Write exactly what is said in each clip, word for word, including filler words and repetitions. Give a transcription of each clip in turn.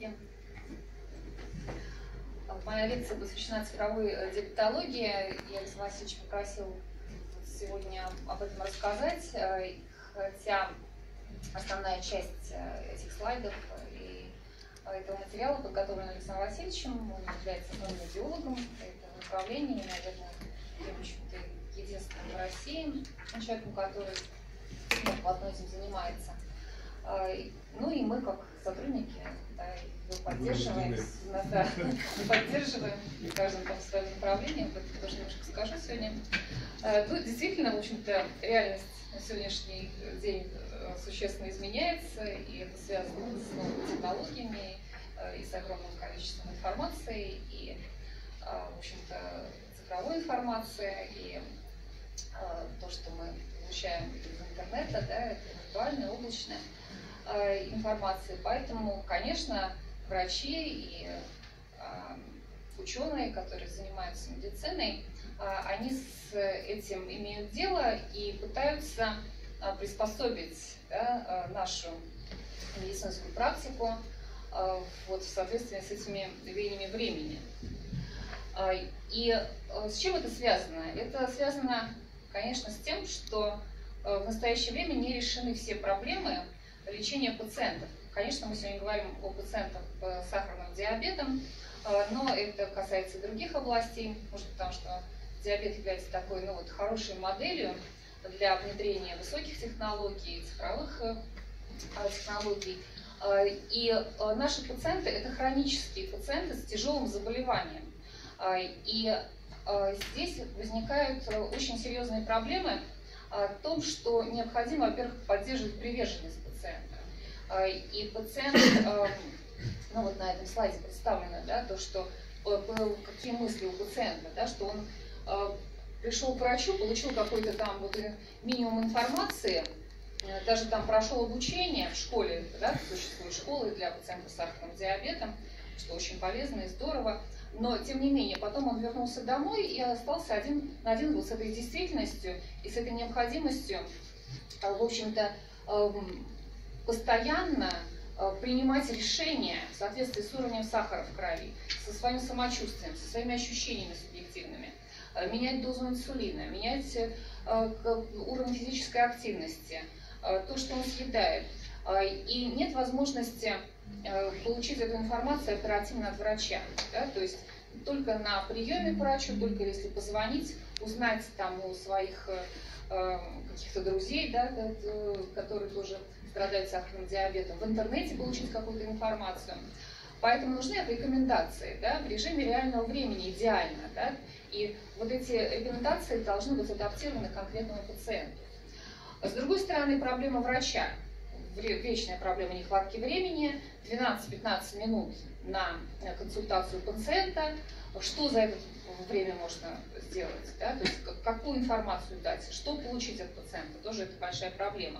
коллеги. Моя лекция посвящена цифровой диабетологии. Я Александр Васильевич попросил сегодня об этом рассказать, хотя основная часть этих слайдов и этого материала подготовлена Александром Васильевичем. Он является основным идеологом этого направления, и, наверное, я, в общем-то, единственным в России человеком, который плотно этим занимается. Ну и мы, как сотрудники, да, его поддерживаем, да, поддерживаем в каждом там своем направлении. Об этом тоже немножко скажу сегодня. Ну, действительно, в общем-то, реальность на сегодняшний день существенно изменяется, и это связано с новыми технологиями и с огромным количеством информации, и, в общем-то, цифровой информации, и то, что мы получаем из интернета, да, это виртуальная, облачная информация. Поэтому, конечно, врачи и ученые, которые занимаются медициной, они с этим имеют дело и пытаются приспособить, да, нашу медицинскую практику вот, в соответствии с этими веяниями времени. И с чем это связано? Это связано, конечно, с тем, что в настоящее время не решены все проблемы лечения пациентов. Конечно, мы сегодня говорим о пациентах с сахарным диабетом, но это касается и других областей, может, потому что диабет является такой, ну, вот, хорошей моделью для внедрения высоких технологий, цифровых технологий. И наши пациенты – это хронические пациенты с тяжелым заболеванием. И здесь возникают очень серьезные проблемы о том, что необходимо, во-первых, поддерживать приверженность пациента. И пациент, ну вот на этом слайде представлено, да, то, что какие мысли у пациента, да, что он пришел к врачу, получил какой-то там вот минимум информации, даже там прошел обучение в школе, да, существуют школы для пациентов с сахарным диабетом, что очень полезно и здорово. Но, тем не менее, потом он вернулся домой и остался один на один вот с этой действительностью и с этой необходимостью, в общем-то, постоянно принимать решения в соответствии с уровнем сахара в крови, со своим самочувствием, со своими ощущениями субъективными, менять дозу инсулина, менять уровень физической активности, то, что он съедает. И нет возможности получить эту информацию оперативно от врача, да? То есть только на приеме к врачу, только если позвонить, узнать там у своих э, каких-то друзей, да, которые тоже страдают сахарным диабетом, в интернете получить какую-то информацию. Поэтому нужны рекомендации, да, в режиме реального времени идеально, да? И вот эти рекомендации должны быть адаптированы к конкретному пациенту. С другой стороны, проблема врача. Вечная проблема нехватки времени, двенадцать-пятнадцать минут на консультацию пациента, что за это время можно сделать, да? То есть какую информацию дать, что получить от пациента, тоже это большая проблема.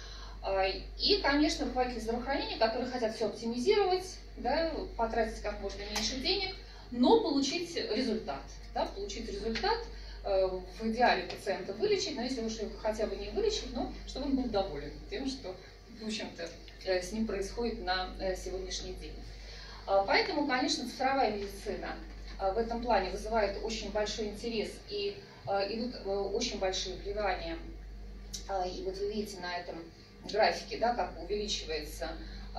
И, конечно, руководители здравоохранения, которые хотят все оптимизировать, да, потратить как можно меньше денег, но получить результат, да, получить результат, в идеале пациента вылечить, но если уж его хотя бы не вылечить, но чтобы он был доволен тем, что, в общем-то, с ним происходит на сегодняшний день. Поэтому, конечно, цифровая медицина в этом плане вызывает очень большой интерес, и идут очень большие вливания. И вот вы видите на этом графике, да, как увеличивается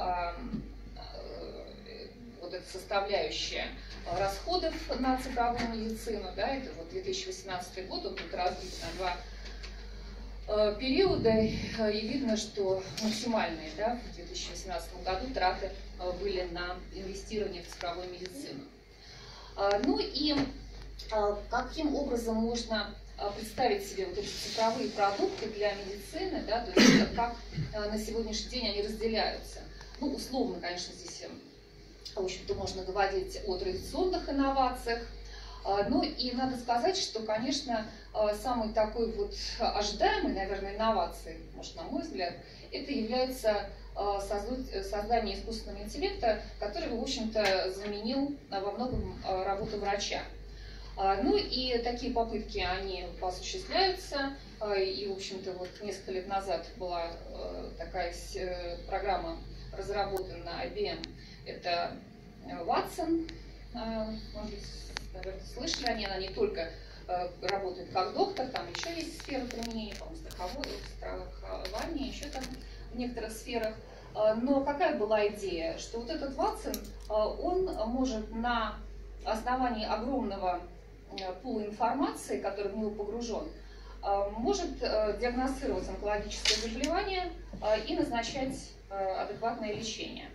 вот эта составляющая расходов на цифровую медицину, да, это вот две тысячи восемнадцатый год, он тут разбит на два э, периода, и видно, что максимальные, да, в две тысячи восемнадцатом году траты э, были на инвестирование в цифровую медицину. Э, ну и э, каким образом можно представить себе вот эти цифровые продукты для медицины, да, то есть как э, на сегодняшний день они разделяются. Ну, условно, конечно, здесь в общем-то, можно говорить о традиционных инновациях. Ну и надо сказать, что, конечно, самой такой вот ожидаемой, наверное, инновацией, может, на мой взгляд, это является создание искусственного интеллекта, который, в общем-то, заменил во многом работу врача. Ну и такие попытки, они осуществляются. И, в общем-то, вот несколько лет назад была такая программа разработана ай би эм, это Ватсон, может быть, наверное, слышали они, она не только работает как доктор, там еще есть сфера применения, по-моему, страхование, еще там в некоторых сферах. Но какая была идея? Что вот этот Ватсон, он может на основании огромного пула информации, который в него погружен, может диагностировать онкологическое заболевание и назначать адекватное лечение.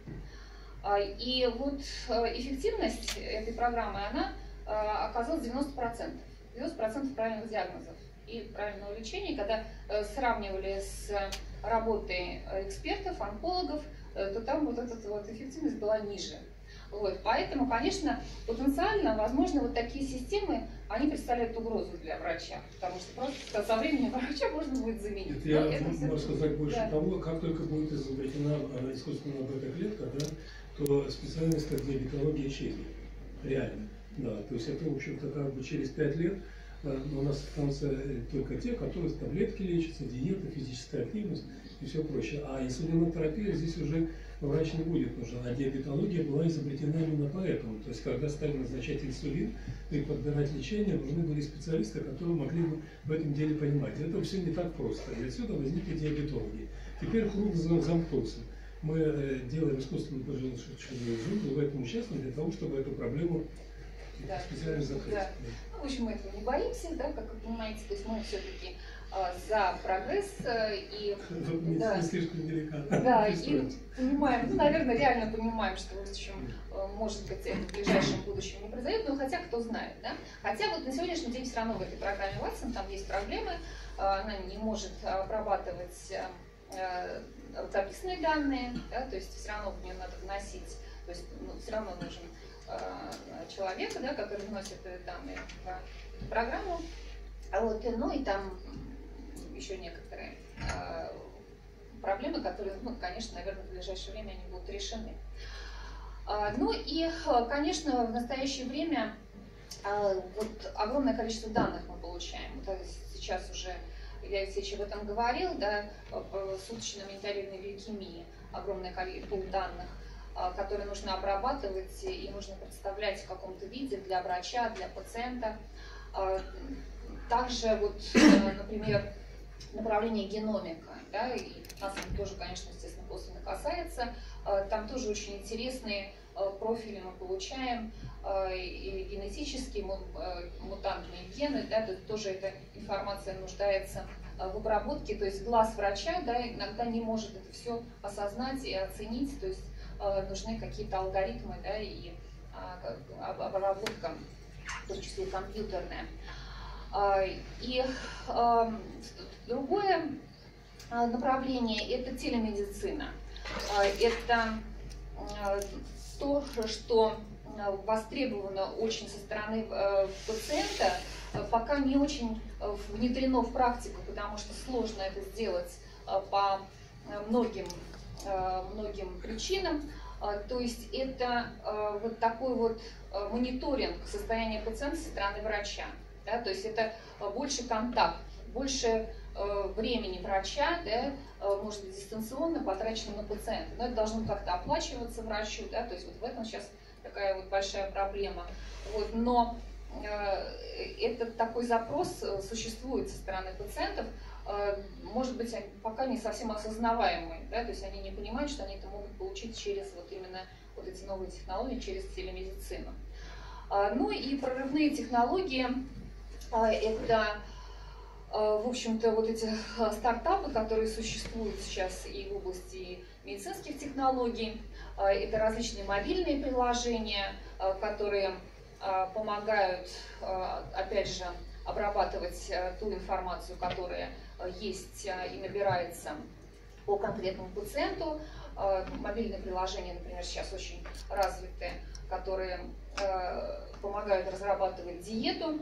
И вот эффективность этой программы, она оказалась девяносто процентов. девяносто процентов правильных диагнозов и правильного лечения. Когда сравнивали с работой экспертов, онкологов, то там вот эта вот эффективность была ниже. Вот. Поэтому, конечно, потенциально, возможно, вот такие системы, они представляют угрозу для врача, потому что просто со временем врача можно будет заменить. Это я это могу все... сказать больше да. того, как только будет изобретена искусственная бета-клетка, да, то специальность как диабетология исчезнет. Реально. Да, то есть это, в общем-то, как бы через пять лет у нас останутся только те, которые таблетки лечатся, диета, физическая активность и все прочее. А инсулинотерапия здесь уже врач не будет нужен. А диабетология была изобретена именно поэтому. То есть, когда стали назначать инсулин и подбирать лечение, нужны были специалисты, которые могли бы в этом деле понимать. Это все не так просто. И отсюда возникли диабетологи. Теперь круг замкнулся. Мы делаем искусственно поджелудочную железу, в этом участвуем для того, чтобы эту проблему да. специально закрыть. Да. Ну, в общем, мы этого не боимся, да, как вы понимаете, то есть мы все-таки а, за прогресс э, и Вы да, не слишком деликатно. Да, и понимаем, ну, наверное, реально понимаем, что, в общем, может быть, это в ближайшем будущем не произойдет, но хотя кто знает, да. Хотя вот на сегодняшний день все равно в этой программе Ватсон там есть проблемы, она не может обрабатывать рукописные данные, да, то есть все равно в нее надо вносить, то есть ну, все равно нужен человека, да, который вносит данные в эту программу. А вот, ну и там еще некоторые э, проблемы, которые, ну, конечно, наверное, в ближайшее время они будут решены. А, ну и, конечно, в настоящее время а, вот огромное количество данных мы получаем. Вот сейчас уже Илья Алексеевич об этом говорил, да, суточной мониторинговой лейкемии, огромное количество данных, которые нужно обрабатывать и нужно представлять в каком-то виде для врача, для пациента. Также, вот, например, направление геномика, да, и нас это тоже, конечно, естественно, косвенно касается. Там тоже очень интересные профили мы получаем, и генетические, мутантные гены, да, тоже эта информация нуждается в обработке, то есть глаз врача, да, иногда не может это все осознать и оценить, то есть нужны какие-то алгоритмы, да, и обработка, в том числе компьютерная. И другое направление – это телемедицина. Это то, что востребовано очень со стороны пациента, пока не очень внедрено в практику, потому что сложно это сделать по многим, многим причинам. То есть это вот такой вот мониторинг состояния пациента со стороны врача. Да, то есть это больше контакт, больше э, времени врача, да, э, может быть, дистанционно потрачено на пациента. Но это должно как-то оплачиваться врачу, да, то есть вот в этом сейчас такая вот большая проблема. Вот, но э, этот такой запрос существует со стороны пациентов, э, может быть, они пока не совсем осознаваемый, да, то есть они не понимают, что они это могут получить через вот именно вот эти новые технологии, через телемедицину. Э, ну и прорывные технологии. Это, в общем-то, вот эти стартапы, которые существуют сейчас и в области медицинских технологий. Это различные мобильные приложения, которые помогают, опять же, обрабатывать ту информацию, которая есть и набирается по конкретному пациенту. Мобильные приложения, например, сейчас очень развиты, которые помогают разрабатывать диету.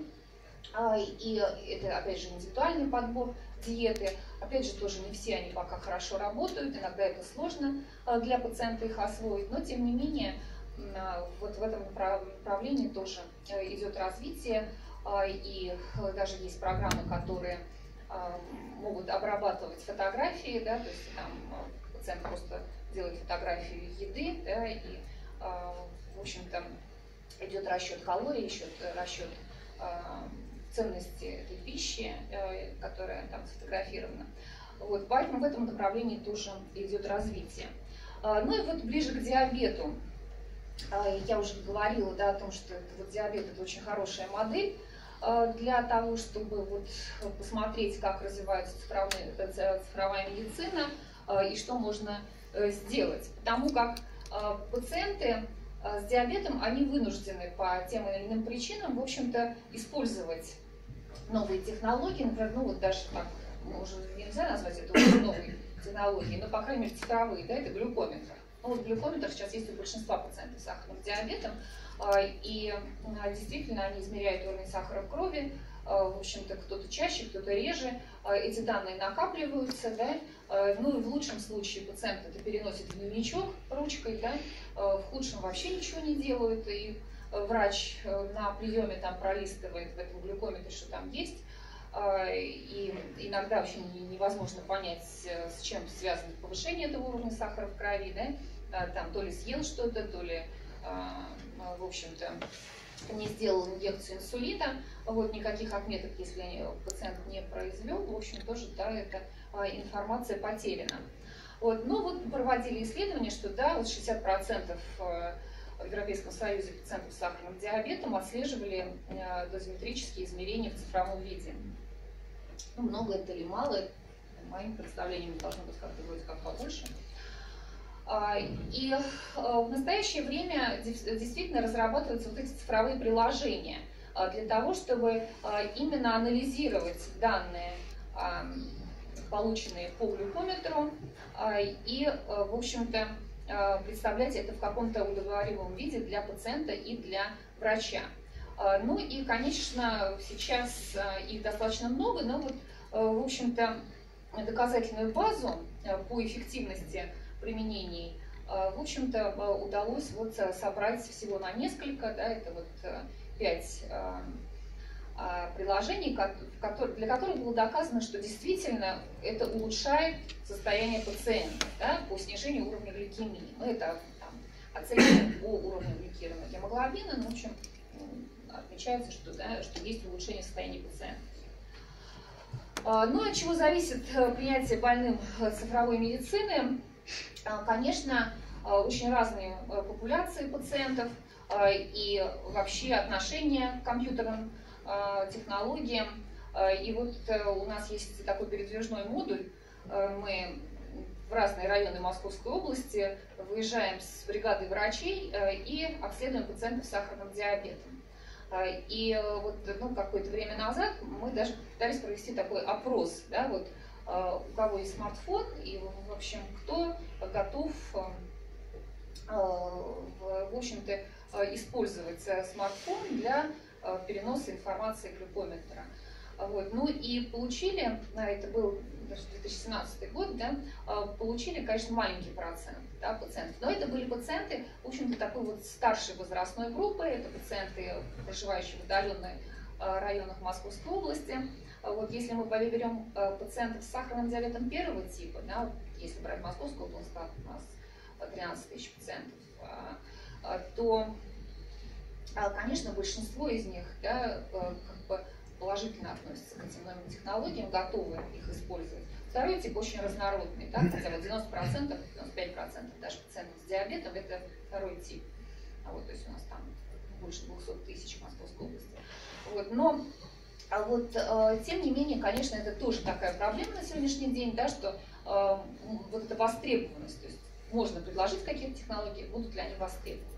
И это, опять же, индивидуальный подбор диеты. Опять же, тоже не все они пока хорошо работают, иногда это сложно для пациента их освоить, но тем не менее, вот в этом направлении тоже идет развитие, и даже есть программы, которые могут обрабатывать фотографии, да, то есть там пациент просто делает фотографию еды, да, и в общем-то, идет расчет калорий, счет, расчет ценности этой пищи, которая там сфотографирована. Вот, поэтому в этом направлении тоже идет развитие. Ну и вот ближе к диабету. Я уже говорила, да, о том, что это, вот, диабет – это очень хорошая модель для того, чтобы вот посмотреть, как развивается цифровая, цифровая медицина и что можно сделать. Потому как пациенты с диабетом, они вынуждены по тем или иным причинам, в общем-то, использовать новые технологии, например, ну вот даже так, уже нельзя назвать это уже новой технологией, но, по крайней мере, цифровые, да, это глюкометр. Ну, вот глюкометр сейчас есть у большинства пациентов с сахарным диабетом, и действительно они измеряют уровень сахара в крови, в общем-то, кто-то чаще, кто-то реже, эти данные накапливаются, да, ну и в лучшем случае пациент это переносит в дневничок ручкой, да, в худшем вообще ничего не делают, и врач на приеме там пролистывает в этом глюкометре, что там есть, и иногда вообще невозможно понять, с чем связано повышение этого уровня сахара в крови, да, там то ли съел что-то, то ли, в общем-то, не сделал инъекцию инсулина, вот, никаких отметок, если пациент не произвел, в общем, тоже, да, эта информация потеряна. Вот, ну, вот проводили исследования, что, да, вот шестьдесят процентов в Европейском Союзе пациентов с сахарным диабетом отслеживали дозиметрические измерения в цифровом виде. Ну, много это или мало, по моим представлениям должно быть как-то вроде как побольше. И в настоящее время действительно разрабатываются вот эти цифровые приложения для того, чтобы именно анализировать данные, полученные по глюкометру, и, в общем-то, представлять это в каком-то удобоваримом виде для пациента и для врача. Ну и, конечно, сейчас их достаточно много, но вот, в общем-то, доказательную базу по эффективности применений, в общем-то, удалось вот собрать всего на несколько, да, это вот пять приложений, для которых было доказано, что действительно это улучшает состояние пациента, да, по снижению уровня гликемии. Ну, это там, оцениваем по уровню гликированного гемоглобина, но, в общем, отмечается, что, да, что есть улучшение состояния пациента. Ну, от чего зависит принятие больным цифровой медицины? Конечно, очень разные популяции пациентов и вообще отношение к компьютерным технологиям. И вот у нас есть такой передвижной модуль. Мы в разные районы Московской области выезжаем с бригадой врачей и обследуем пациентов с сахарным диабетом. И вот, ну, какое-то время назад мы даже пытались провести такой опрос, да, вот, у кого есть смартфон и, в общем, кто готов, в общем-то, использовать смартфон для переноса информации глюкометра. Вот. Ну и получили, это был даже две тысячи семнадцатый год, да, получили, конечно, маленький процент, да, пациентов. Но это были пациенты, в общем-то, такой вот старшей возрастной группы, это пациенты, проживающие в отдаленных районах Московской области. Вот если мы берем пациентов с сахарным диабетом первого типа, да, если брать Московскую область, у нас тринадцать тысяч пациентов, то, конечно, большинство из них, да, как бы положительно относятся к этим новым технологиям, готовы их использовать. Второй тип очень разнородный, да, хотя вот девяносто процентов, девяносто пять процентов даже пациентов с диабетом это второй тип. А вот, то есть у нас там больше двухсот тысяч в Московской области. Вот, но а вот, э, тем не менее, конечно, это тоже такая проблема на сегодняшний день, да, что э, вот эта востребованность, то есть можно предложить какие-то технологии, будут ли они востребованы.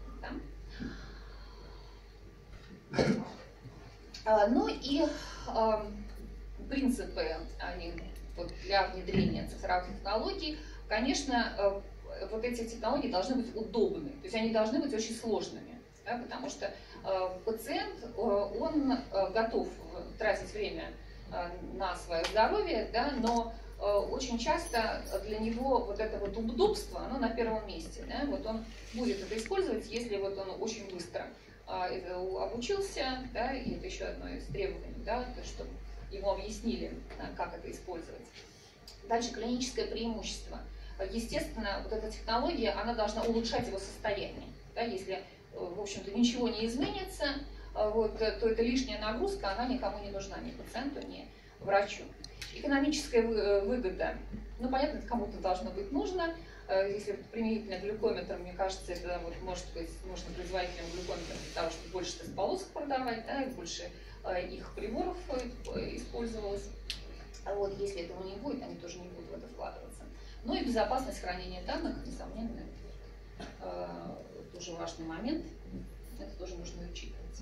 Да? А, ну и э, принципы они, вот, для внедрения цифровых технологий, конечно, э, вот эти технологии должны быть удобны, то есть они должны быть очень сложными, да, потому что э, пациент, э, он э, готов тратить время э, на свое здоровье, да, но э, очень часто для него вот это вот удобство, оно на первом месте, да, вот он будет это использовать, если вот он очень быстро э, обучился, да, и это еще одно из требований, да, то, чтобы ему объяснили, как это использовать. Дальше клиническое преимущество. Естественно, вот эта технология, она должна улучшать его состояние. Да, если, в общем-то, ничего не изменится, вот, то эта лишняя нагрузка, она никому не нужна, ни пациенту, ни врачу. Экономическая выгода, ну, понятно, кому-то должно быть нужно. Если применительно глюкометр, мне кажется, это вот, может быть, нужно производителям глюкометра для того, чтобы больше тест-полосок продавать, да, и больше их приборов использовалось. А вот если этого не будет, они тоже не будут в это вкладываться. Ну и безопасность хранения данных, несомненно, это тоже важный момент. Это тоже нужно учитывать.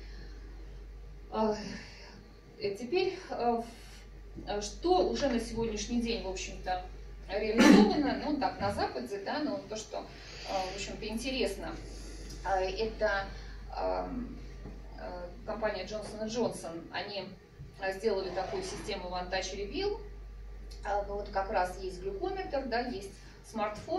Теперь, что уже на сегодняшний день, в общем-то, реализовано, ну так, на Западе, да, но то, что, в общем-то, интересно, это компания Johnson энд Johnson, они сделали такую систему One Touch Reveal, вот как раз есть глюкометр, да, есть смартфон,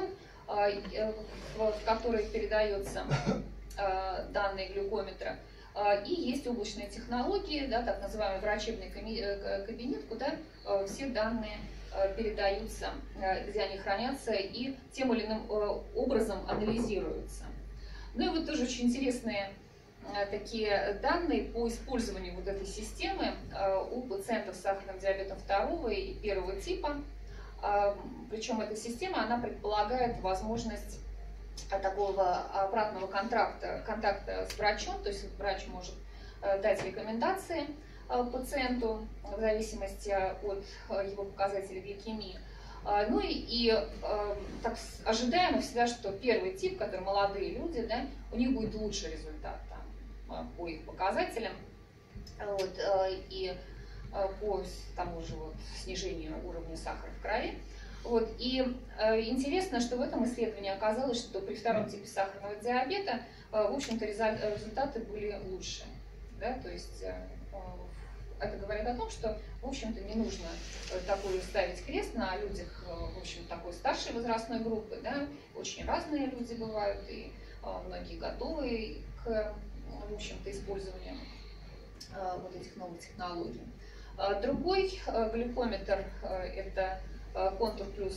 в который передается данные глюкометра, и есть облачные технологии, да, так называемый врачебный кабинет, куда все данные передаются, где они хранятся и тем или иным образом анализируются. Ну и вот тоже очень интересные такие данные по использованию вот этой системы у пациентов с сахарным диабетом второго и первого типа. Причем эта система, она предполагает возможность такого обратного контакта, контакта с врачом, то есть врач может дать рекомендации пациенту в зависимости от его показателей гликемии. Ну и, и так ожидаемо всегда, что первый тип, который молодые люди, да, у них будет лучший результат там, по их показателям, вот, и по тому же вот, снижению уровня сахара в крови. Вот, и э, интересно, что в этом исследовании оказалось, что при втором типе сахарного диабета, э, в общем-то, результаты были лучше. Да? То есть э, это говорит о том, что, в общем-то, не нужно такую ставить крест на людях, в общем, такой старшей возрастной группы. Да? Очень разные люди бывают, и э, многие готовы к, в общем-то, использованию э, вот этих новых технологий. Э, другой э, глюкометр э, это Contour Plus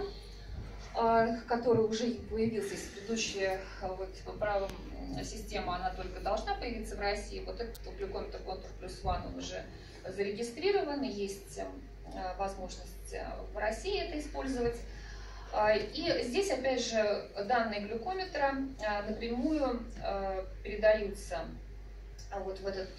One, который уже появился, если предыдущая вот, по правилам система, она только должна появиться в России. Вот этот глюкометр Contour Plus One, он уже зарегистрирован, есть возможность в России это использовать. И здесь, опять же, данные глюкометра напрямую передаются вот в это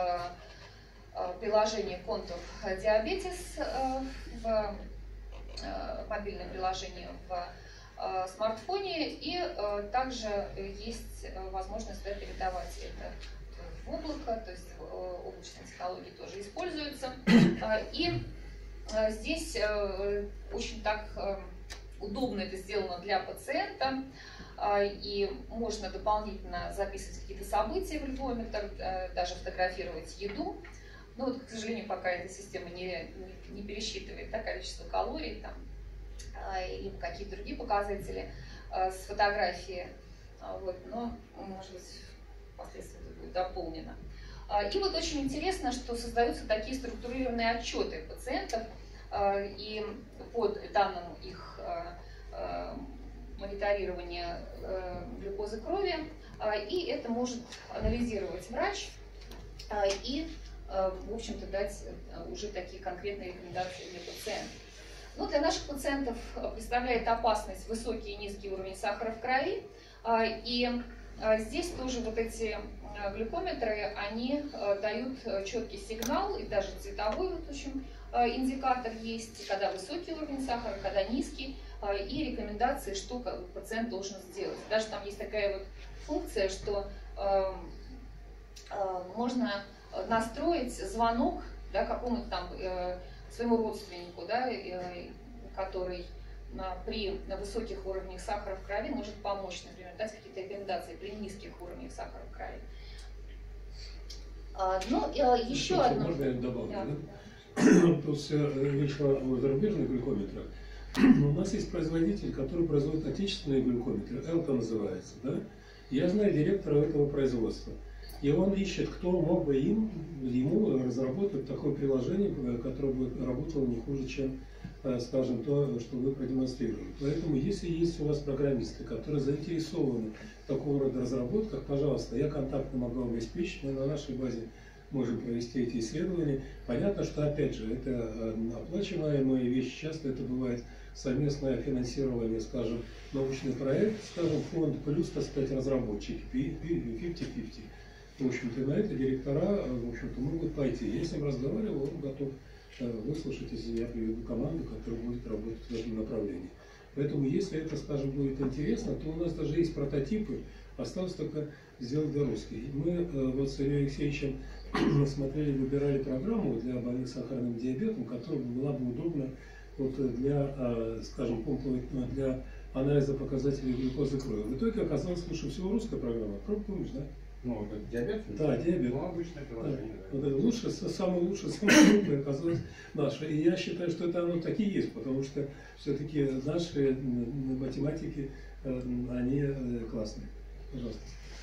приложение Contour Diabetes, в мобильное приложение в э, смартфоне, и э, также есть возможность, да, передавать это в облако, то есть э, облачные технологии тоже используются. И э, здесь э, очень так э, удобно это сделано для пациента, э, и можно дополнительно записывать какие-то события в глюкометр, э, даже фотографировать еду. Но вот, к сожалению, пока эта система не, не, не пересчитывает, да, количество калорий там, или какие-то другие показатели а, с фотографии. А, вот, но, может быть, впоследствии это будет дополнено. А, и вот очень интересно, что создаются такие структурированные отчеты пациентов, а, и под данным их а, а, мониторирования а, глюкозы крови, а, и это может анализировать врач а, и в общем-то, дать уже такие конкретные рекомендации для пациентов. Но для наших пациентов представляет опасность высокий и низкий уровень сахара в крови. И здесь тоже вот эти глюкометры, они дают четкий сигнал, и даже цветовой вот, в общем, индикатор есть, когда высокий уровень сахара, когда низкий, и рекомендации, что пациент должен сделать. Даже там есть такая вот функция, что можно настроить звонок, да, какому-то там э, своему родственнику, да, э, который на, при на высоких уровнях сахара в крови может помочь, например, дать какие-то рекомендации при низких уровнях сахара в крови. А, ну, э, еще одно. Можно я добавлю? Да. Да? Тут все речь о зарубежных глюкометрах. У нас есть производитель, который производит отечественные глюкометры, Элта называется, да? Я знаю директора этого производства. И он ищет, кто мог бы им, ему разработать такое приложение, которое бы работало не хуже, чем скажем, то, что вы продемонстрировали. Поэтому, если есть у вас программисты, которые заинтересованы в такого рода разработках, пожалуйста, я контакты могу вам обеспечить, мы на нашей базе можем провести эти исследования. Понятно, что, опять же, это оплачиваемые вещи, часто это бывает совместное финансирование, скажем, научный проект, скажем, фонд, плюс, так сказать, разработчики, пятьдесят на пятьдесят. В общем-то, на это директора, в общем-то, могут пойти. Я с ним разговаривал, он готов выслушать, если я приведу команду, которая будет работать в этом направлении. Поэтому, если это, скажем, будет интересно, то у нас даже есть прототипы, осталось только сделать до-русский. Мы вот с Ильей Алексеевичем смотрели, выбирали программу для больных сахарным диабетом, которая была бы удобна вот для, скажем, для анализа показателей глюкозы крови. В итоге оказалось лучше всего русская программа. Помнишь, да? Ну, это диабет? Да, диабет. Ну, обычное приложение. Да. Да. Вот лучше, самое лучшее, самое крупное оказалось наше. И я считаю, что это оно так и есть, потому что все-таки наши математики, они классные. Пожалуйста.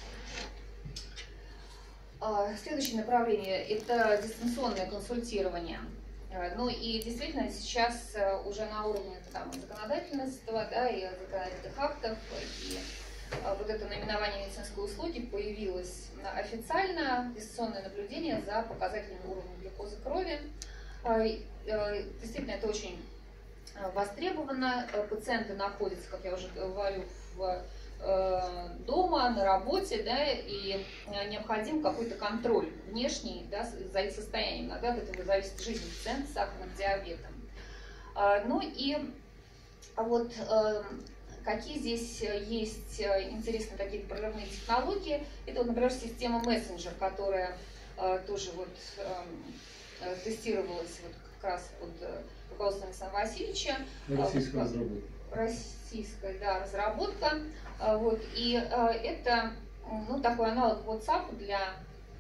Следующее направление – это дистанционное консультирование. Ну и действительно сейчас уже на уровне там, законодательства, да, и законодательных актов, и вот это наименование медицинской услуги появилось официально, дистанционное наблюдение за показателями уровня глюкозы крови. Действительно, это очень востребовано. Пациенты находятся, как я уже говорю, в дома, на работе, да, и необходим какой-то контроль внешний, да, за их состоянием. Иногда от этого зависит жизнь пациента с сахарным диабетом. Ну и вот какие здесь есть интересные такие прорывные технологии. Это, вот, например, система мессенджер, которая тоже вот тестировалась вот как раз под руководством Александра Васильевича. Российская разработка. Российская, да, разработка. Вот, и это, ну, такой аналог WhatsApp для,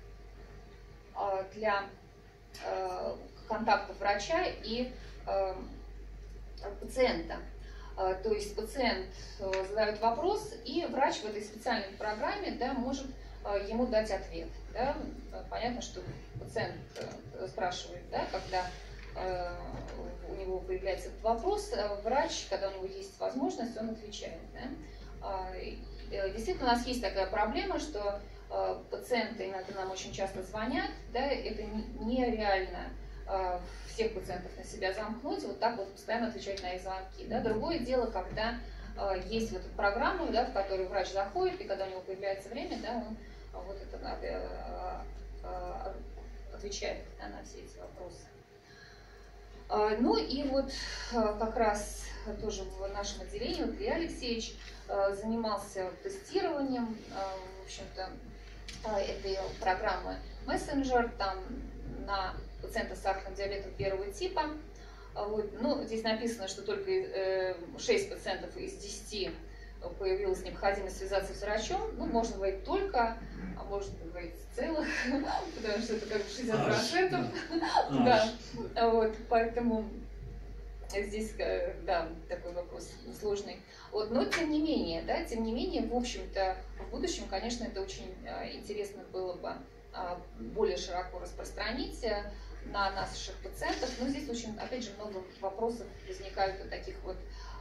для контактов врача и пациента. То есть пациент задает вопрос, и врач в этой специальной программе, да, может ему дать ответ. Да. Понятно, что пациент спрашивает, да, когда у него появляется этот вопрос, врач, когда у него есть возможность, он отвечает. Да. Действительно, у нас есть такая проблема, что пациенты иногда нам очень часто звонят, да, это нереально всех пациентов на себя замкнуть, вот так вот постоянно отвечать на их звонки. Да. Другое дело, когда есть вот эта программа, да, в которую врач заходит, и когда у него появляется время, да, он вот это отвечает, да, на все эти вопросы. Ну и вот как раз тоже в нашем отделении вот Илья Алексеевич занимался тестированием, в общем-то, этой программы Messenger там на пациентов с сахарным диабетом первого типа. Вот. Ну, здесь написано, что только шесть пациентов из десяти появилась необходимость связаться с врачом. Ну, можно говорить только, а можно говорить целых, потому что это как бы шестьдесят процентов. Да, вот, поэтому здесь, да, такой вопрос сложный. Вот, но тем не менее, да, тем не менее, в общем-то, в будущем, конечно, это очень интересно было бы более широко распространить на наших пациентов. Но здесь очень, опять же, много вопросов возникают вот таких вот,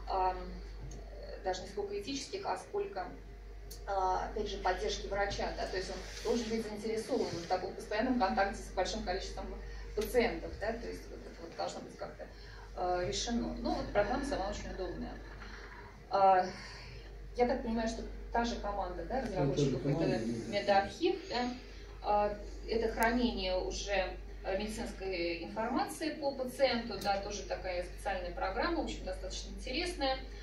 даже не сколько этических, а сколько, опять же, поддержки врача. Да? То есть он должен быть заинтересован в таком постоянном контакте с большим количеством пациентов. Да? То есть вот это вот должно быть как-то э, решено. Ну, вот программа сама очень удобная. Э, я так понимаю, что та же команда, да, разработчиков, это медархив, да? э, это хранение уже медицинской информации по пациенту, да, тоже такая специальная программа, в общем, достаточно интересная.